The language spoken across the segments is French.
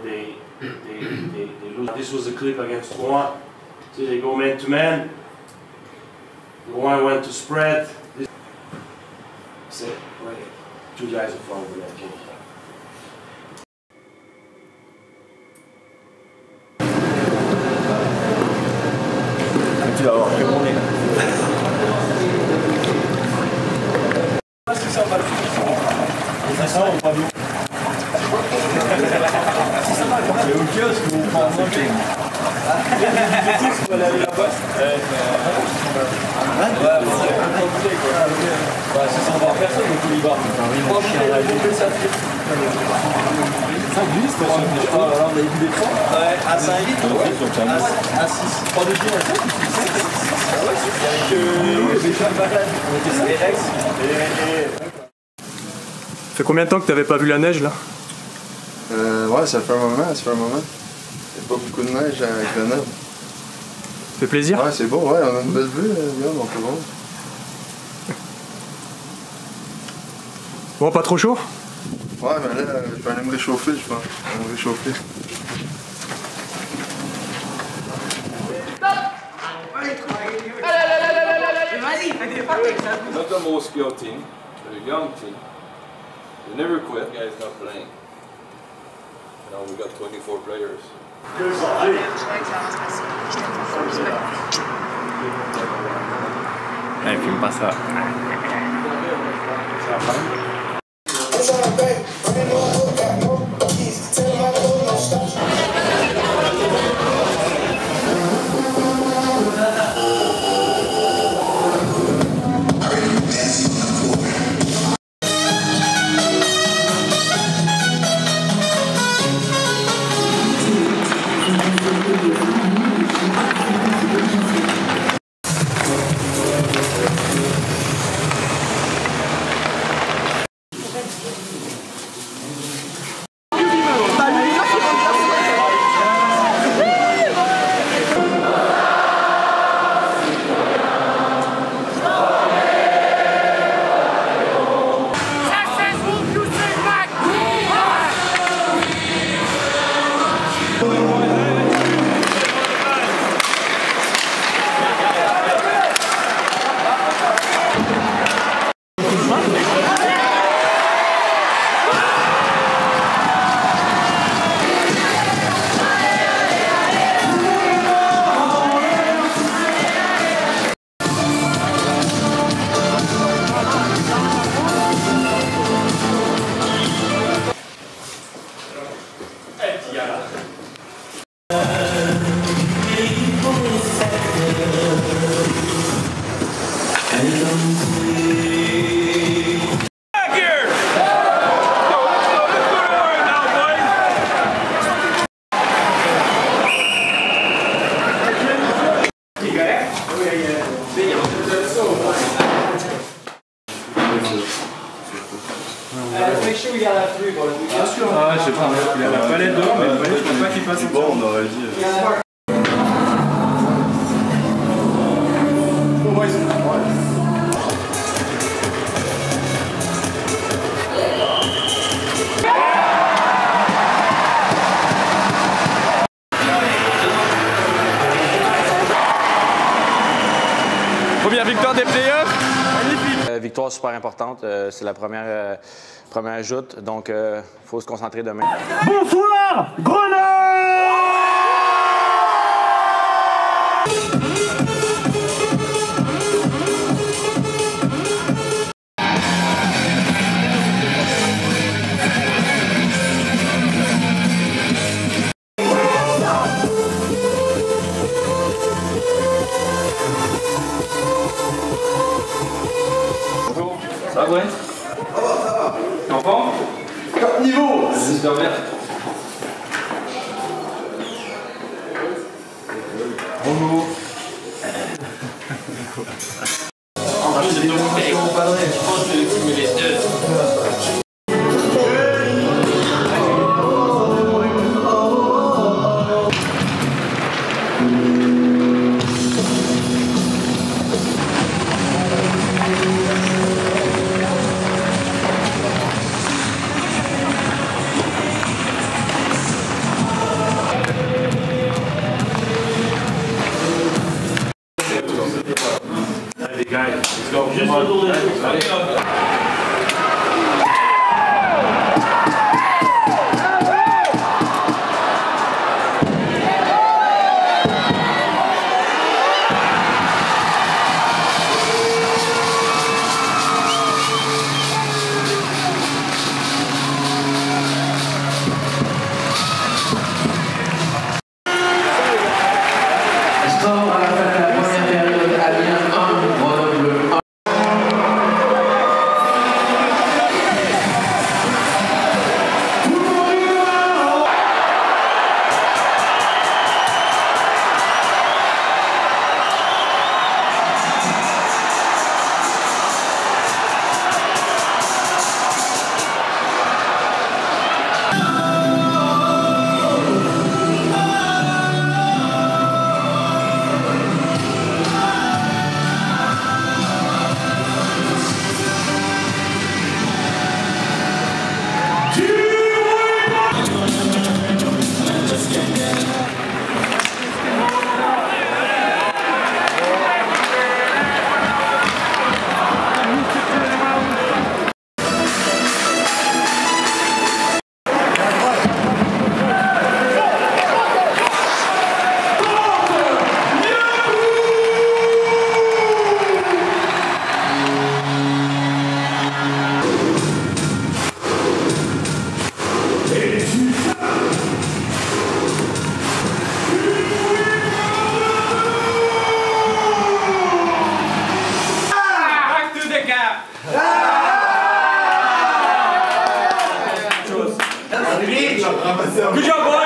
they lose. This was a clip against Rouen. So they go man to man. Rouen went to spread. That's it. Right. 2 guys in front of the net. Tu vas avoir que mon nez. Ça sent ou pas d'eau? C'est au kiosque où on prend un manger. On va aller là-bas. C'est sans voir personne au coulibar. Ça glisse, on a vu des fois. Ouais, à 5 litres, à 6. 3 de gin à 5, Ça fait combien de temps que tu n'avais pas vu la neige là? Ouais, ça fait un moment, Il n'y a pas beaucoup de neige à Grenoble. Ça fait plaisir? Ouais, c'est beau, ouais, on a une belle vue, regarde, on peut voir. Bon, pas trop chaud? Ouais, mais là, je vais aller me réchauffer, je pense. Je vais me réchauffer. Not the most skilled team, they're a young team. They never quit. Guys not playing. Now we got 24 players. Hey, filme pas ça. Ah, je sais pas, il a la palette dehors, mais je pense pas qu'il passe en Bon, on aurait dit. Première victoire des playoffs. Victoire super importante, c'est la première joute, donc il faut se concentrer demain. Bonsoir, Grenoble! Ça va, Brent? T'es en forme? Top niveau! J'espère bien. Bonjour. Je pense que je vais fumer les deux. Good job, boys!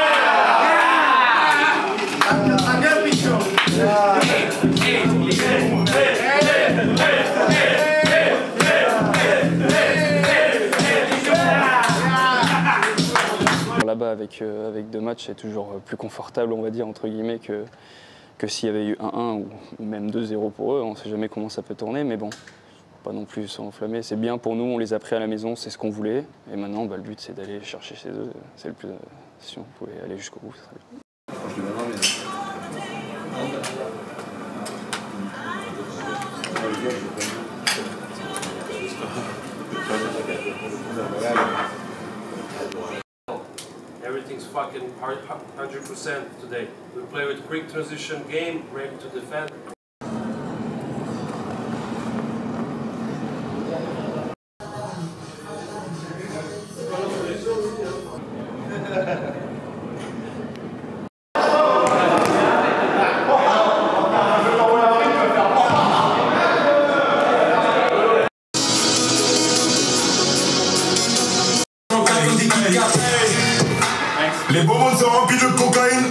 Là-bas, avec 2 matchs, c'est toujours plus confortable, on va dire, entre guillemets, que s'il y avait eu 1-1 ou même 2-0 pour eux. On ne sait jamais comment ça peut tourner, mais bon, pas non plus s'enflammer. C'est bien pour nous, on les a pris à la maison, c'est ce qu'on voulait. Et maintenant, le but, c'est d'aller chercher chez eux. C'est le plus. Si on pouvait aller jusqu'au bout, ça serait bien. Everything's fucking 100% today. We play with quick transition game, ready to defend. Les bonbons sont remplis de cocaïne.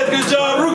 good job,